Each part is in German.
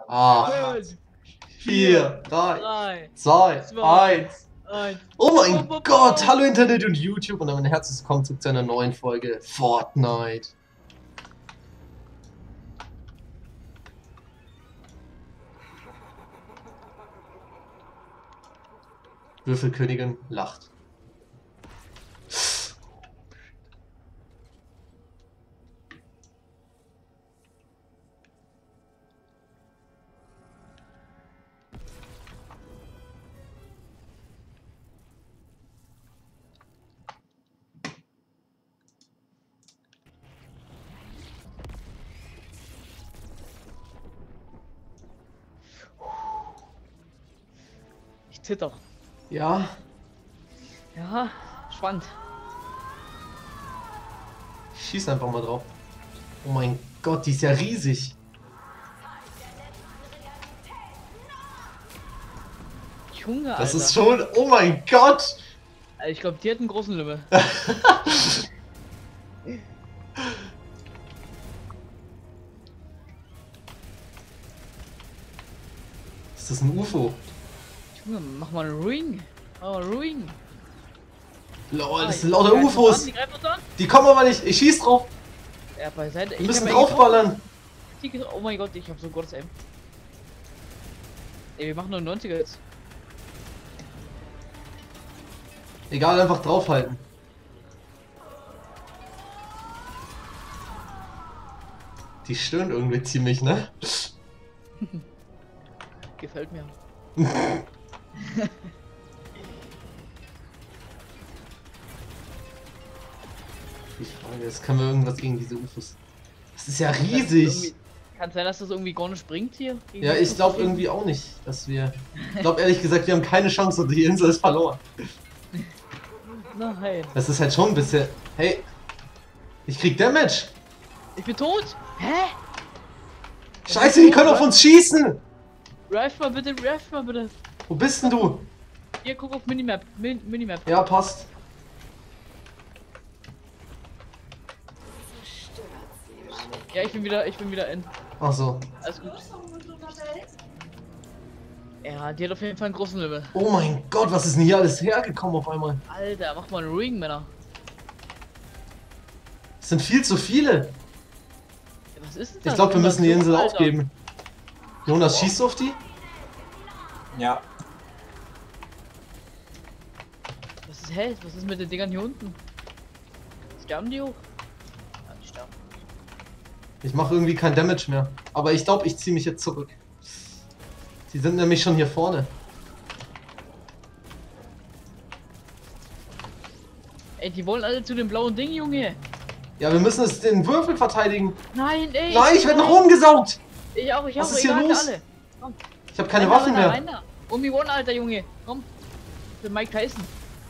8, 4, 3, 3, 2, 1. 1. Oh mein Gott, hallo Internet und YouTube und ein herzliches Willkommen zu einer neuen Folge Fortnite. Würfelkönigin lacht. Ich zitter. Ja, Ja, spannend. ich schieß einfach mal drauf. Oh mein Gott, die ist ja riesig. Junge, Alter. Das ist schon, oh mein Gott. Ich glaube, die hat einen großen Lümmel. Ist das ein UFO? Junge, mach mal einen Ring. Oh, Ring. Lol, das sind lauter UFOs. Die greifen uns an. Die kommen aber nicht, ich schieß drauf. Ja, beiseite. Wir müssen draufballern. Oh mein Gott, ich hab so Gottes Aim. Ey, wir machen nur 90er jetzt. Egal, einfach draufhalten. Die stören irgendwie ziemlich, ne? Gefällt mir. Die Frage ist, können wir irgendwas gegen diese UFOs? Das ist ja riesig. Kann sein, dass das irgendwie gar nicht bringt hier? Ja, ich glaube irgendwie auch nicht, dass wir... Ich glaube ehrlich gesagt, wir haben keine Chance und die Insel ist verloren. Nein. Das ist halt schon ein bisschen... Hey, ich krieg Damage. Ich bin tot. Hä? Scheiße, die können auf uns schießen. Revive mal bitte, revive mal bitte. Wo bist denn du? Hier, guck auf Minimap. Minimap. Ja, passt. Ja, ich bin wieder in. Ach so. Alles gut. Ja, die hat auf jeden Fall einen großen Level. Oh mein Gott, was ist denn hier alles hergekommen auf einmal? Alter, mach mal einen Ring, Männer. Es sind viel zu viele. Ja, was ist denn das? Ich glaube, wir müssen die Insel Alter. aufgeben. Jonas, schießt du auf die? Ja. Was ist hell? Was ist mit den Dingern hier unten? Sterben die hoch? Ja, die sterben. Ich mache irgendwie kein Damage mehr. Aber ich glaube, ich ziehe mich jetzt zurück. Sie sind nämlich schon hier vorne. Ey, die wollen alle zu dem blauen Ding, Junge. Ja, wir müssen es den Würfel verteidigen. Nein, ey. Nein, ich werde nach oben gesaugt. Ich auch, Was ist hier egal, los? alle. Komm. Ich habe keine Waffen mehr. Einer. Obi-Wan, Alter, Junge. Komm. Für Mike Tyson.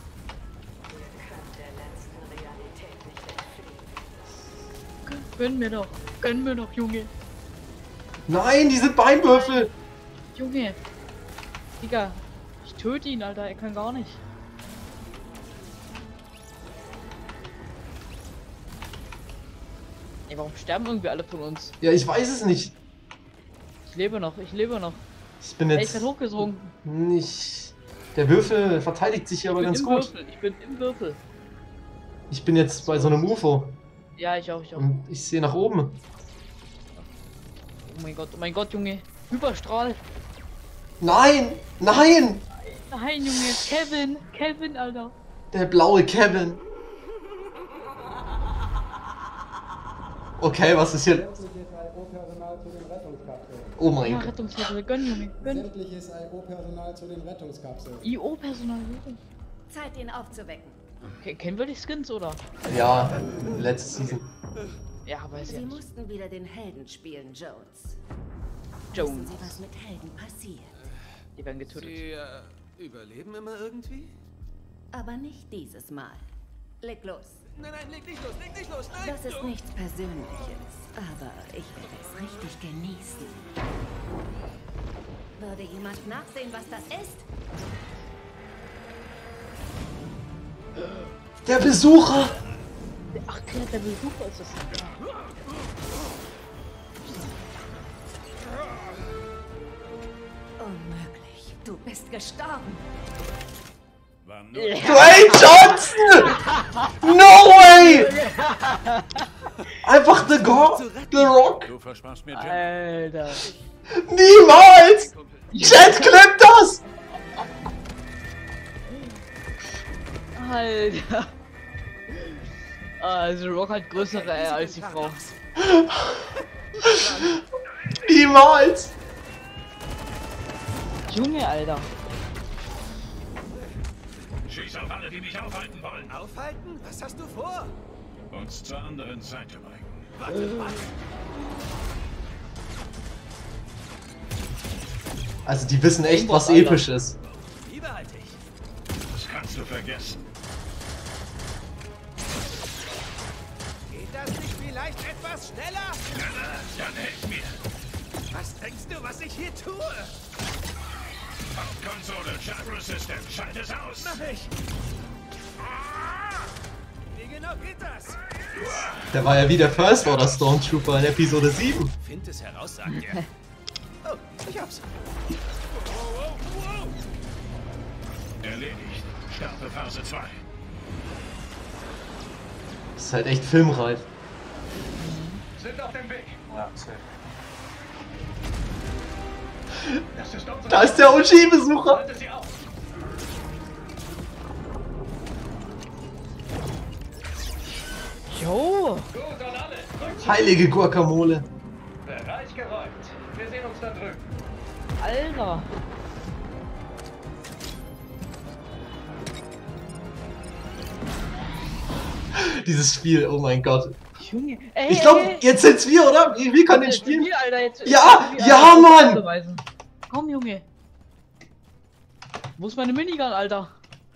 Gönn mir doch, Junge. Nein, die sind Beinwürfel. Junge. Digga. Ich töte ihn, Alter. Er kann gar nicht. Ey, warum sterben irgendwie alle von uns? Ja, ich weiß es nicht. Ich lebe noch. Ich bin Ey, ich jetzt bin hochgesunken. nicht... Der Würfel verteidigt sich hier aber ganz gut. Ich bin im Würfel. Ich bin jetzt bei so einem UFO. Ja, ich auch. Und ich sehe nach oben. Oh mein Gott, Junge. Hyperstrahl. Nein! Nein! Nein, Junge. Kevin, Alter. Der blaue Kevin. Okay, was ist hier? Sämtliches IO-Personal zu den Rettungskapseln. Oh mein Ja, Gott. Rettungsmittel. Gönn, Junge. Gönn. Sämtliches IO-Personal zu den Rettungskapseln. IO-Personal. Zeit, ihn aufzuwecken. Kennen wir die Skins, oder? Ja, letzte Season. Ja, weiß ja Sie nicht. mussten wieder den Helden spielen, Jones. Wissen Jones. Sie, was mit Helden passiert? Die werden getötet. Sie überleben immer irgendwie? Aber nicht dieses Mal. Leg los. Nein, leg nicht los, nein! Das ist nichts Persönliches, aber ich werde es richtig genießen. Würde jemand nachsehen, was das ist? Der Besucher! Ach, der Besucher ist das. Du bist gestorben. Dwayne Johnson! No way! Einfach The God, The Rock. Du versparst mir Jim. Alter. Niemals! Chat, klippt das! Alter. Also Rock hat größere als die Frau. Niemals! Junge, Alter. Schieß auf alle, die mich aufhalten wollen. Aufhalten? Was hast du vor? Uns zur anderen Seite bringen. Warte, was? Also die wissen echt, was episch ist. Liebehaltig. Das kannst du vergessen. Geht das nicht vielleicht etwas schneller? Dann helf mir. Was denkst du, was ich hier tue? Konsole, Gyro System, schalt es aus. Mach ich. Wie genau geht das? Der war ja wie der First Order Stormtrooper in Episode 7. Find es heraus, sagt er. Oh, ich hab's. Erledigt. Starte Phase 2. Das ist halt echt filmreif. Sind auf dem Weg. Ja, safe. Das ist unsere Da ist der OG-Besucher. Halte sie auf. Jo. Gut und alle. Rückzug. Heilige Guacamole. Bereich geräumt. Wir sehen uns da drüben. Alter. Dieses Spiel, oh mein Gott. Junge. Ey, Ich glaube, ey, jetzt sind's wir, oder? Wir können den jetzt spielen. wir, Alter, jetzt, Ja, wir, ja, Alter, Mann! beweisen. Komm, Junge. Wo ist meine Minigun, Alter?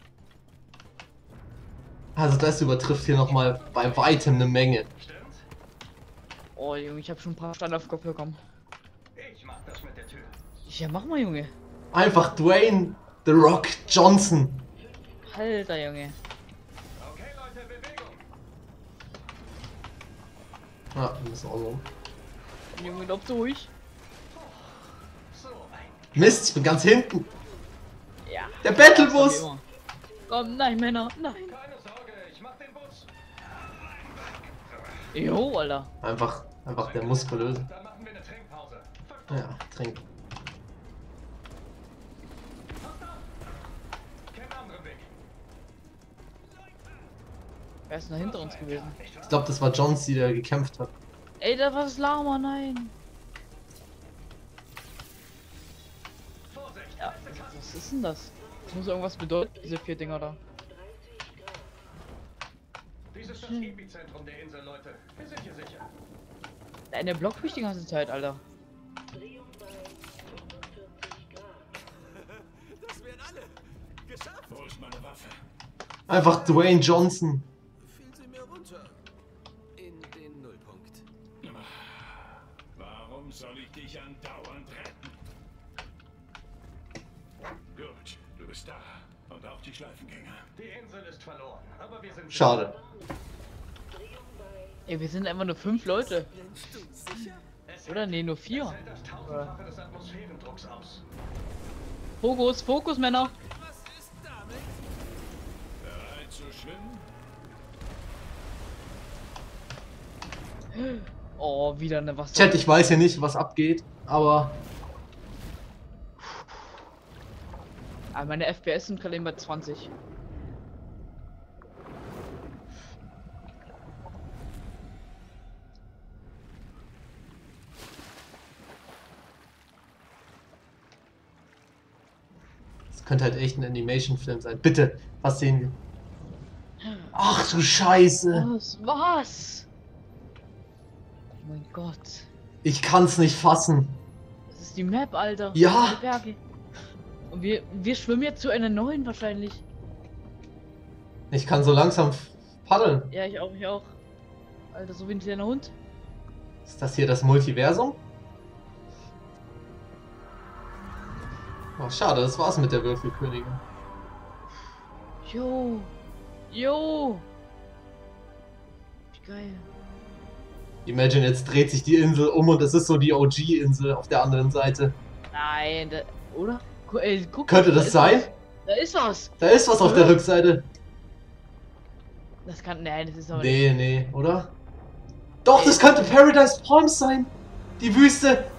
Also das übertrifft hier nochmal bei weitem eine Menge. Oh, Junge, ich habe schon ein paar Steine auf den Kopf bekommen. Ich mach das mit der Tür. Ja, mach mal, Junge. Einfach Dwayne The Rock Johnson. Alter, Junge. Okay, Leute, Bewegung. Ja, wir müssen auch so. Junge, glaub durch. So ein. Mist, ich bin ganz hinten. Ja. Der Battlebus. Komm, nein, Männer, nein. Keine Sorge, ich mach den Bus. Jo, Alter. Einfach der muskulöse. Dann machen wir eine Trinkpause. Ja, trinken. Kein anderen Weg. Wer ist denn da hinter uns gewesen? Ich glaube, das war John C., der gekämpft hat. Ey, da war das Lama, nein. Vorsicht. Ja, was ist denn das? Das muss irgendwas bedeuten, diese 4 Dinger da. Dies ist das Epizentrum der Insel, Leute. Wir sind hier sicher. Der blockt mich die ganze Zeit, Alter. Das wären alle. Geschafft. Wo ist meine Waffe? Einfach Dwayne Johnson. Fiel sie mir runter. In den Nullpunkt. Warum soll ich dich andauernd retten? Gut, du bist da. Und auch die Schleifengänger. Die Insel ist verloren, aber wir sind... Schade. Ey, wir sind einfach nur 5 Leute. Brennst du sicher? Oder? Nee, nur 4. Hält das Tausendfache des Atmosphärendrucks aus. Fokus, Fokus, Männer. Was ist damit? Bereit zu schwimmen? Oh, wieder eine Wasser. Chat, ich weiß ja nicht, was abgeht, aber Ah, meine FPS sind gerade eben bei 20. es könnte halt echt ein Animation-Film sein. Bitte, was sehen wir? Ach du Scheiße. Was? Oh mein Gott. Ich kann's nicht fassen. Das ist die Map, Alter. Ja. Die Berge. Und wir schwimmen jetzt zu einer neuen wahrscheinlich. Ich kann so langsam paddeln. Ja, ich auch, ich auch. Alter, so wie ein kleiner Hund. Ist das hier das Multiversum? Oh, schade, das war's mit der Würfelkönigin. Jo. Jo. Wie geil. Imagine, jetzt dreht sich die Insel um und es ist so die OG-Insel auf der anderen Seite. Nein, oder? Guck, Könnte da das ist sein? was. Da ist was. Da ist was auf der Rückseite. Das kann. Nein, das ist aber Nee, nee, oder? Doch, das könnte Paradise Palms sein. Die Wüste. nicht.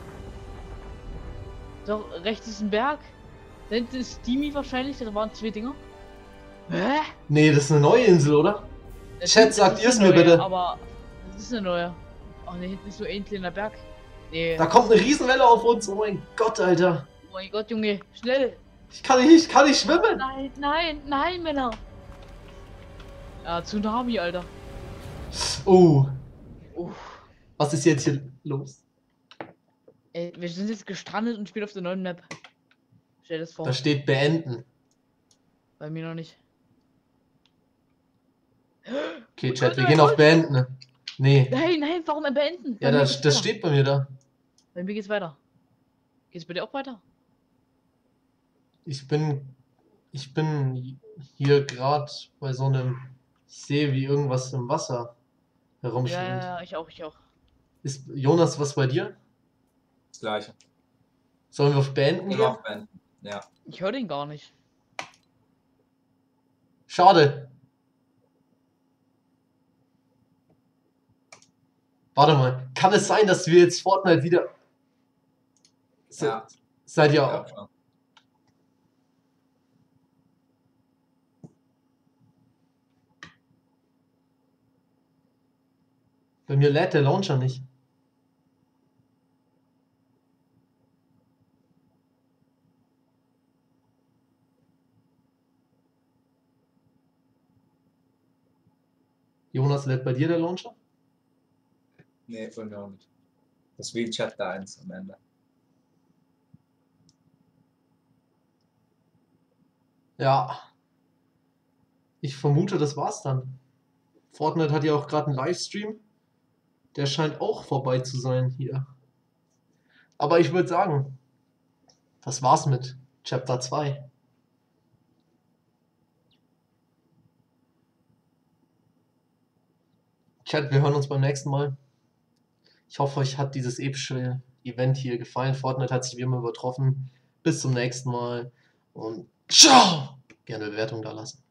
Doch, rechts ist ein Berg. Da hinten ist Steamy wahrscheinlich. Da waren 2 Dinger. Hä? Nee, das ist eine neue Insel, oder? Das Chat, ist- sagt das ihr ist es eine mir neue, bitte. Aber das ist eine neue. Ach ne, hinten ist so ein kleiner Berg. Nee. Da kommt eine Riesenwelle auf uns. Oh mein Gott, Alter. Oh mein Gott, Junge. Schnell. Ich kann nicht schwimmen. Nein, nein, nein, Männer. Ja, Tsunami, Alter. Oh, Uff. was ist jetzt hier los? Ey, wir sind jetzt gestrandet und spielen auf der neuen Map. Stell dir das vor. Da steht beenden. Bei mir noch nicht. Okay, Chat, wir gehen auf beenden. Nee. Nein, nein, warum beenden? Ja, Bei mir das geht's weiter. steht bei mir da. Bei mir geht's weiter. Geht's bei dir auch weiter? Ich bin hier gerade bei so einem. Ich sehe, wie irgendwas im Wasser herumschwimmt. Ja, ich auch, ich auch. Ist Jonas was bei dir? Das gleiche. Sollen wir auf beenden gehen? Immer auf beenden. Ja. Ich höre den gar nicht. Schade. Warte mal, kann es sein, dass wir jetzt Fortnite wieder. Ja. Seid ihr Ja, auch? schon. Bei mir lädt der Launcher nicht. Jonas, lädt bei dir der Launcher? Nee, von mir auch nicht. Das ist wie Chapter 1 am Ende. Ja. Ich vermute, das war's dann. Fortnite hat ja auch gerade einen Livestream. Der scheint auch vorbei zu sein hier. Aber ich würde sagen, das war's mit Chapter 2. Chat, wir hören uns beim nächsten Mal. Ich hoffe, euch hat dieses epische Event hier gefallen. Fortnite hat sich wie immer übertroffen. Bis zum nächsten Mal und ciao! Gerne eine Bewertung da lassen.